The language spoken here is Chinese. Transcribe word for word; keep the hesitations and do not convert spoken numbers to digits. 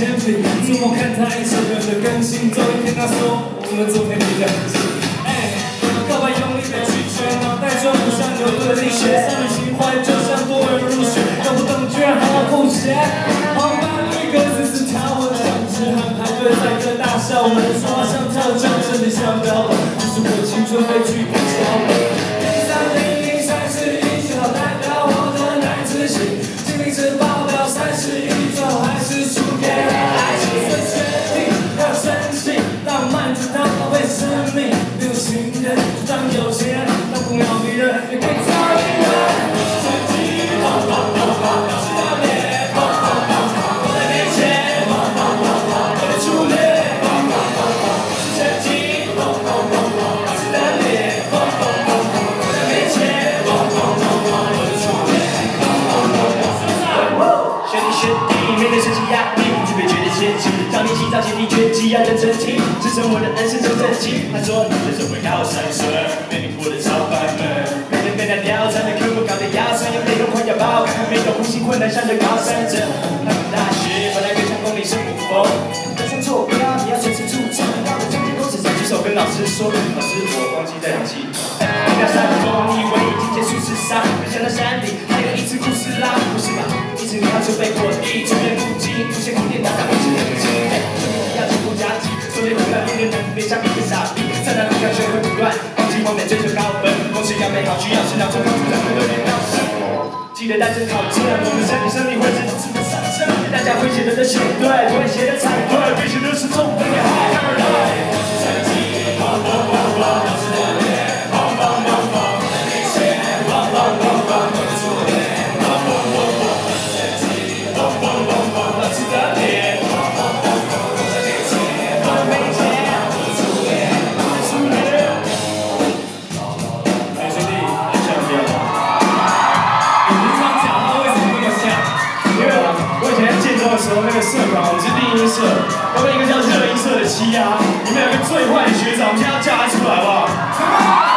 铅笔，怎么看他一首歌的更新，总有一天他说我们昨天比较很近。哎，告白用力被拒绝，脑袋装不下牛顿的力学，少女情怀就像多人入学，搞不懂居然还要复习。好吧，一个字是条文，像痴汉排队在各大校门，说话像跳战士，你想不了懂，就是我青春被剧本敲门。零三零零三十一，正好代表我的男子气，经历着爆表三十一，最后还是输给了爱情。所以决定要珍惜，浪漫就当宝贝生命，没有情人就当有钱，当不了女人也可以找一个。手机砰砰砰砰，老师的脸砰砰砰砰，我的面前砰砰砰砰，我的初恋砰砰砰砰，手机砰砰砰砰，老师的脸砰砰砰砰，我的面前砰砰砰砰，我的初恋砰砰砰砰。学弟学弟，面对升级压力，就别觉得前进。当年起早前提绝技要认真听，支撑我的恩师真正经。他说你的社会要闪烁，面临过的超凡们，每天被他刁钻的科目搞得腰酸，有内容快要爆肝，没有呼吸困难上的高山症。他们大学本来原厂公里是五峰，人生坐标你要随时出征，到了终点公司才举手跟老师说，老师我忘记带氧气。不要山峰，你以为已经结束厮杀，没想到山顶还有一次故事啦，不是吧？一直你要就被破译，中原不羁，不屑空间打打一直冷静。生命要兼顾家庭，昨天不断面对能别像一个傻逼，在那路上学会不断，放弃完美追求高分，梦想要美好需要是让做好主宰会有点闹事。记得带着考证，我们身体生命会自动自动上升，大家会写的都写对，不会写的才对，必须都是中分也好看而来。成绩砰砰砰砰，老师的脸砰砰砰砰，我的面前砰砰砰砰，我的初恋砰砰砰砰，成绩砰砰砰砰，老师的脸砰砰砰砰，我的面前我的面前我的初恋我的初恋。哎，兄弟，你想不要？你不是这样讲话，为什么那么像？因为我以前在建中的时候，那个社团我们是第一社，我们一个叫热音社的七啊，里面有一个最坏的学长，我们现在要叫他出来好不好？